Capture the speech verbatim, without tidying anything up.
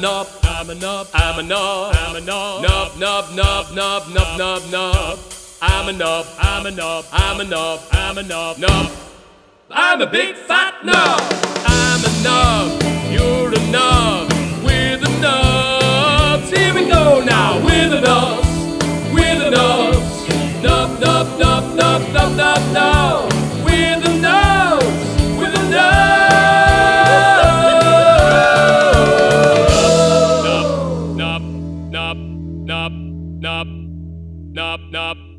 nub, I'm a nub, I'm a nub, I'm a nub, nub, nub, nub, nub, nub, nub, nub. I'm a nub, I'm a nub, I'm a nub, I'm a nub, nub. I'm a big fat nub. I'm a nub, you're a nub. We're the nubs. Here we go now. We're the nubs. We're the nubs. Nub, nub, nub, nub, nub, nub, nub. We're the nubs. We're the nubs. Nub, nub, nub, nub, nub, nub, nub.